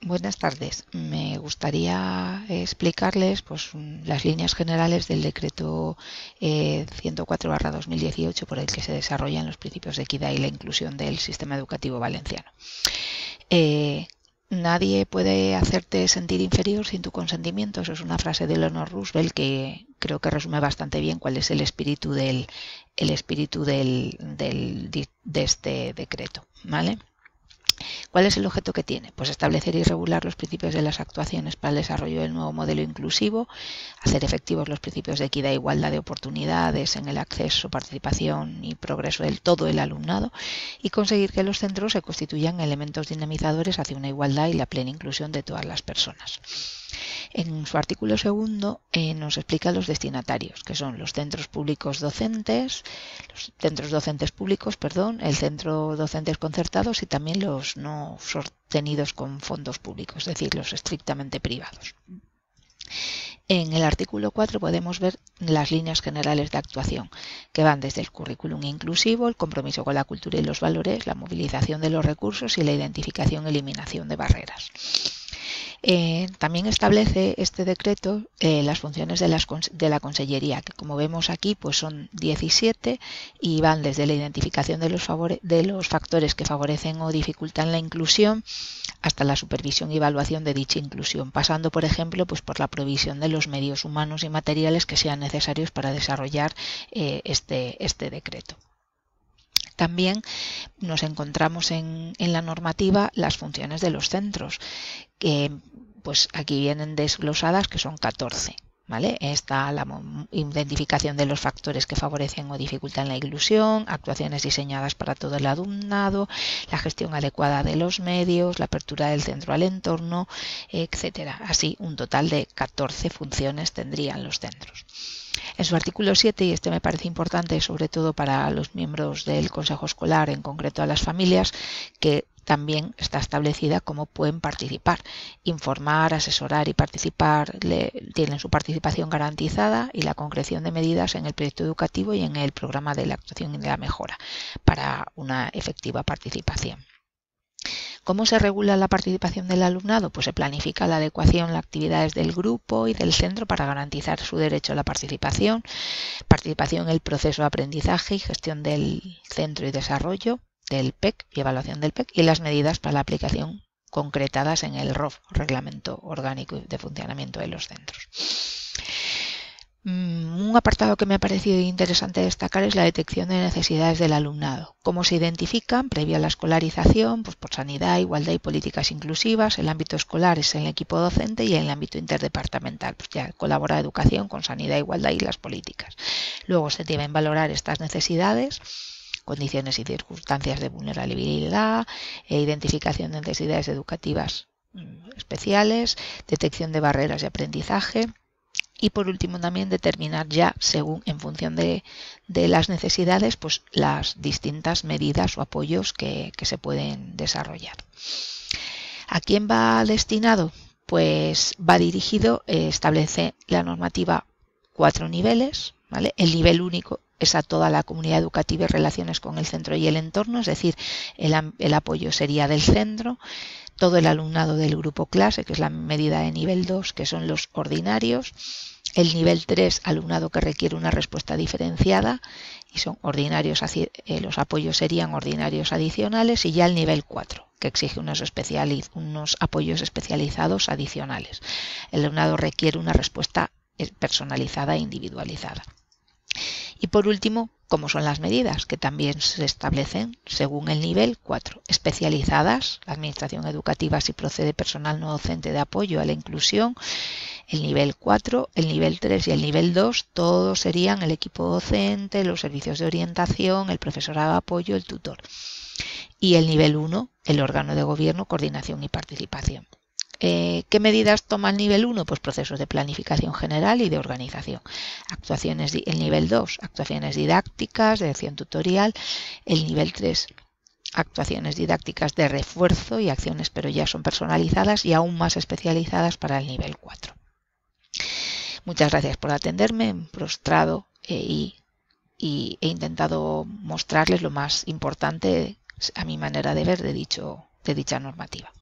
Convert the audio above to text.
Buenas tardes. Me gustaría explicarles las líneas generales del decreto 104/2018 por el que se desarrollan los principios de equidad y la inclusión del sistema educativo valenciano. Nadie puede hacerte sentir inferior sin tu consentimiento. Eso es una frase de Eleanor Roosevelt que creo que resume bastante bien cuál es el espíritu de este decreto, ¿vale? ¿Cuál es el objeto que tiene? Pues establecer y regular los principios de las actuaciones para el desarrollo del nuevo modelo inclusivo, hacer efectivos los principios de equidad e igualdad de oportunidades en el acceso, participación y progreso del todo el alumnado y conseguir que los centros se constituyan elementos dinamizadores hacia una igualdad y la plena inclusión de todas las personas. En su artículo segundo nos explica los destinatarios, que son los centros públicos docentes, los centros docentes públicos, el centro docentes concertados y también los no sostenidos con fondos públicos, es decir, los estrictamente privados. En el artículo 4 podemos ver las líneas generales de actuación, que van desde el currículum inclusivo, el compromiso con la cultura y los valores, la movilización de los recursos y la identificación y eliminación de barreras. También establece este decreto las funciones de la Consellería, que como vemos aquí pues son 17 y van desde la identificación de los factores que favorecen o dificultan la inclusión hasta la supervisión y evaluación de dicha inclusión, pasando por ejemplo pues por la provisión de los medios humanos y materiales que sean necesarios para desarrollar este decreto. También nos encontramos en la normativa las funciones de los centros, que pues aquí vienen desglosadas, que son 14. ¿Vale? Está la identificación de los factores que favorecen o dificultan la inclusión, actuaciones diseñadas para todo el alumnado, la gestión adecuada de los medios, la apertura del centro al entorno, etcétera. Así, un total de 14 funciones tendrían los centros. En su artículo 7, y este me parece importante sobre todo para los miembros del Consejo Escolar, en concreto a las familias, que también está establecida cómo pueden participar, informar, asesorar y participar, tienen su participación garantizada y la concreción de medidas en el proyecto educativo y en el programa de la actuación y de la mejora para una efectiva participación. ¿Cómo se regula la participación del alumnado? Pues se planifica la adecuación, las actividades del grupo y del centro para garantizar su derecho a la participación en el proceso de aprendizaje y gestión del centro y desarrollo del PEC y evaluación del PEC y las medidas para la aplicación concretadas en el ROF, Reglamento Orgánico de Funcionamiento de los Centros. Un apartado que me ha parecido interesante destacar es la detección de necesidades del alumnado. Cómo se identifican previo a la escolarización, pues por sanidad, igualdad y políticas inclusivas. El ámbito escolar es el equipo docente y en el ámbito interdepartamental, pues ya colabora educación con sanidad, igualdad y las políticas. Luego se deben valorar estas necesidades, condiciones y circunstancias de vulnerabilidad, identificación de necesidades educativas especiales, detección de barreras de aprendizaje. Y por último también determinar ya en función de las necesidades pues las distintas medidas o apoyos que se pueden desarrollar. ¿A quién va destinado? Pues va dirigido, establece la normativa 4 niveles, ¿vale? El nivel único es a toda la comunidad educativa y relaciones con el centro y el entorno, es decir, el apoyo sería del centro. Todo el alumnado del grupo clase, que es la medida de nivel 2, que son los ordinarios. El nivel 3, alumnado que requiere una respuesta diferenciada, y son ordinarios, los apoyos serían ordinarios adicionales, y ya el nivel 4, que exige unos apoyos especializados adicionales. El alumnado requiere una respuesta personalizada e individualizada. Y por último, ¿cómo son las medidas? Que también se establecen según el nivel 4. Especializadas, la administración educativa si procede personal no docente de apoyo a la inclusión. El nivel 4, el nivel 3 y el nivel 2, todos serían el equipo docente, los servicios de orientación, el profesorado de apoyo, el tutor. Y el nivel 1, el órgano de gobierno, coordinación y participación. ¿Qué medidas toma el nivel 1? Pues procesos de planificación general y de organización. El nivel 2, actuaciones didácticas, dirección tutorial. El nivel 3, actuaciones didácticas de refuerzo y acciones, pero ya son personalizadas y aún más especializadas para el nivel 4. Muchas gracias por atenderme, prostrado he intentado mostrarles lo más importante a mi manera de ver de dicha normativa.